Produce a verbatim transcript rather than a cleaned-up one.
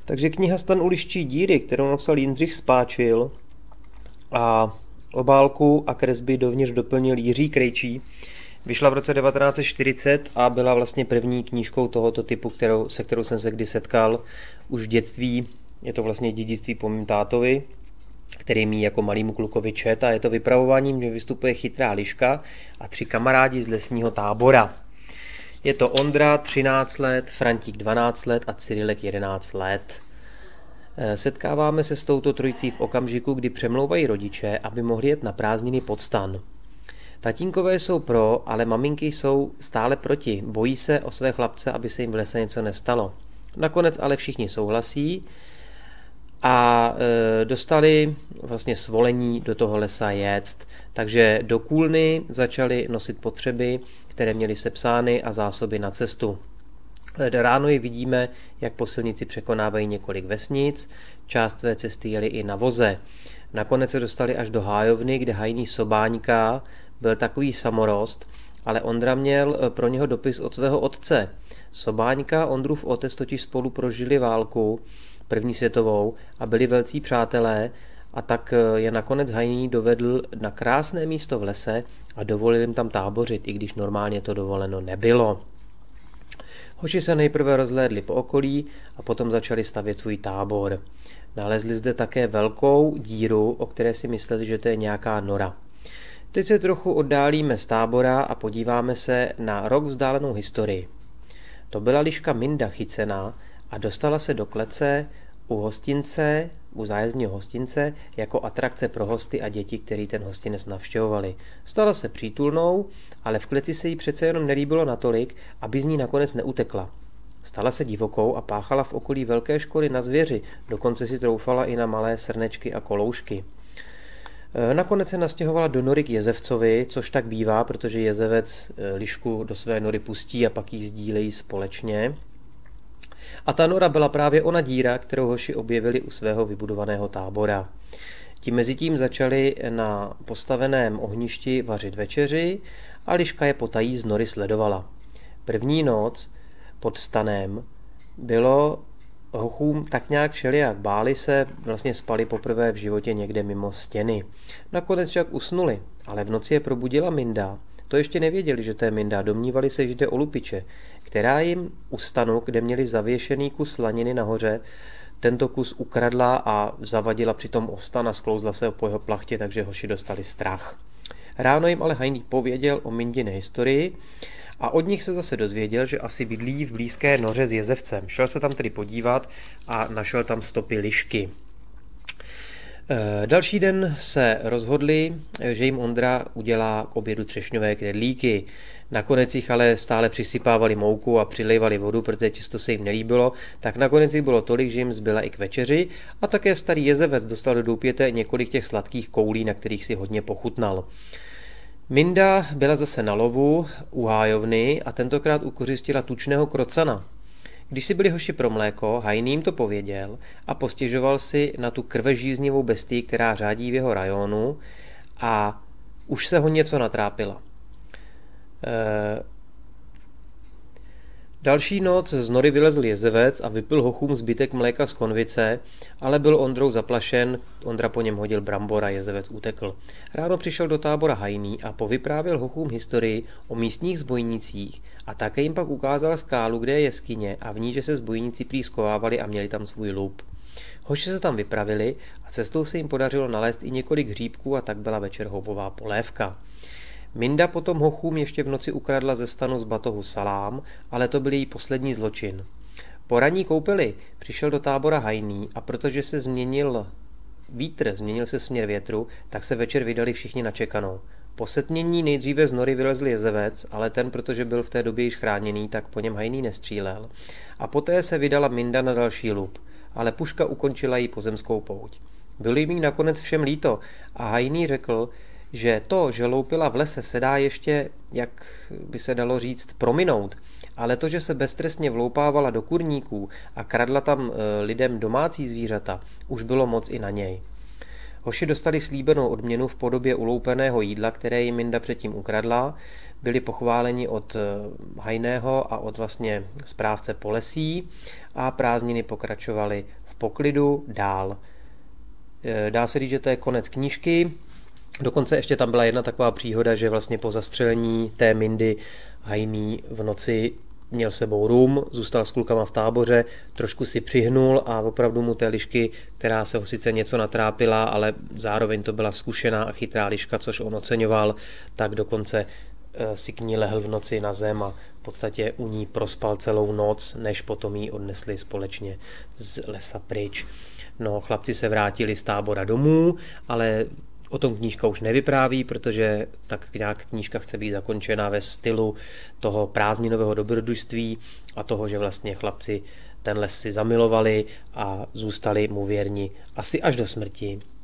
Takže kniha Stan u liščí díry, kterou napsal Jindřich Spáčil, a obálku a kresby dovnitř doplnil Jiří Krejčí, vyšla v roce devatenáct set čtyřicet a byla vlastně první knížkou tohoto typu, kterou, se kterou jsem se kdy setkal už v dětství. Je to vlastně dědictví po mým tátovi, který mi jako malýmu klukovi čet, a je to vypravováním, že vystupuje chytrá liška a tři kamarádi z lesního tábora. Je to Ondra třináct let, Frantík dvanáct let a Cyrilek jedenáct let. Setkáváme se s touto trojicí v okamžiku, kdy přemlouvají rodiče, aby mohli jet na prázdniny pod stan. Tatínkové jsou pro, ale maminky jsou stále proti. Bojí se o své chlapce, aby se jim v lese něco nestalo. Nakonec ale všichni souhlasí a e, dostali vlastně svolení do toho lesa jet. Takže do Kůlny začali nosit potřeby, které měly sepsány, a zásoby na cestu. Ráno ji vidíme, jak po silnici překonávají několik vesnic, část své cesty jeli i na voze. Nakonec se dostali až do Hájovny, kde hajný Sobáňka byl takový samorost, ale Ondra měl pro něho dopis od svého otce. Sobáňka, Ondrův otec, totiž spolu prožili válku první světovou a byli velcí přátelé, a tak je nakonec hajný dovedl na krásné místo v lese a dovolil jim tam tábořit, i když normálně to dovoleno nebylo. Hoši se nejprve rozhlédli po okolí a potom začali stavět svůj tábor. Nalezli zde také velkou díru, o které si mysleli, že to je nějaká nora. Teď se trochu oddálíme z tábora a podíváme se na rok vzdálenou historii. To byla liška Minda chycená a dostala se do klece u hostince, u zájezdního hostince, jako atrakce pro hosty a děti, který ten hostinec navštěvovali. Stala se přítulnou, ale v kleci se jí přece jenom nelíbilo natolik, aby z ní nakonec neutekla. Stala se divokou a páchala v okolí velké škody na zvěři, dokonce si troufala i na malé srnečky a koloušky. Nakonec se nastěhovala do nory k jezevcovi, což tak bývá, protože jezevec lišku do své nory pustí a pak ji sdílejí společně. A ta nora byla právě ona díra, kterou hoši objevili u svého vybudovaného tábora. Ti mezitím začali na postaveném ohništi vařit večeři a liška je potají z nory sledovala. První noc pod stanem bylo hochům tak nějak všelijak, báli se, vlastně spali poprvé v životě někde mimo stěny. Nakonec však usnuli, ale v noci je probudila Minda. To ještě nevěděli, že to je Minda, domnívali se, že jde o lupiče, která jim u stanu, kde měli zavěšený kus slaniny nahoře, tento kus ukradla a zavadila přitom o stan a sklouzla se po jeho plachtě, takže hoši dostali strach. Ráno jim ale hajný pověděl o Mindiné historii a od nich se zase dozvěděl, že asi bydlí v blízké noře s jezevcem. Šel se tam tedy podívat a našel tam stopy lišky. Další den se rozhodli, že jim Ondra udělá k obědu třešňové knedlíky. Nakonec jich ale stále přisypávali mouku a přilejvali vodu, protože těsto se jim nelíbilo, tak nakonec jich bylo tolik, že jim zbyla i k večeři, a také starý jezevec dostal do doupěte několik těch sladkých koulí, na kterých si hodně pochutnal. Minda byla zase na lovu u Hájovny a tentokrát ukořistila tučného krocana. Když si byli hoši pro mléko, hajný jim to pověděl a postěžoval si na tu krvežíznivou bestii, která řádí v jeho rajonu, a už se ho něco natrápila. E... Další noc z nory vylezl jezevec a vypil hochům zbytek mléka z konvice, ale byl Ondrou zaplašen, Ondra po něm hodil brambor a jezevec utekl. Ráno přišel do tábora hajný a povyprávěl hochům historii o místních zbojnicích a také jim pak ukázal skálu, kde je jeskyně, a v ní, že se zbojníci prý schovávali a měli tam svůj lup. Hoši se tam vypravili a cestou se jim podařilo nalézt i několik hříbků, a tak byla večer houbová polévka. Minda potom hochům ještě v noci ukradla ze stanu z batohu salám, ale to byl její poslední zločin. Po ranní koupeli přišel do tábora hajný a protože se změnil vítr, změnil se směr větru, tak se večer vydali všichni na čekanou. Po setmění nejdříve z nory vylezl jezevec, ale ten, protože byl v té době již chráněný, tak po něm hajný nestřílel. A poté se vydala Minda na další lup, ale puška ukončila jí pozemskou pouť. Bylo jim nakonec všem líto a hajný řekl, že to, že loupila v lese, se dá ještě, jak by se dalo říct, prominout, ale to, že se beztrestně vloupávala do kurníků a kradla tam lidem domácí zvířata, už bylo moc i na něj. Hoši dostali slíbenou odměnu v podobě uloupeného jídla, které jim Minda předtím ukradla. Byli pochváleni od hajného a od vlastně správce polesí a prázdniny pokračovaly v poklidu dál. Dá se říct, že to je konec knížky. Dokonce ještě tam byla jedna taková příhoda, že vlastně po zastřelení té Mindy hajný v noci měl sebou rum, zůstal s klukama v táboře, trošku si přihnul a opravdu mu té lišky, která se ho sice něco natrápila, ale zároveň to byla zkušená a chytrá liška, což on oceňoval, tak dokonce si k ní lehl v noci na zem a v podstatě u ní prospal celou noc, než potom ji odnesli společně z lesa pryč. No, chlapci se vrátili z tábora domů, ale o tom knížka už nevypráví, protože tak nějak knížka chce být zakončena ve stylu toho prázdninového dobrodružství a toho, že vlastně chlapci ten les si zamilovali a zůstali mu věrni asi až do smrti.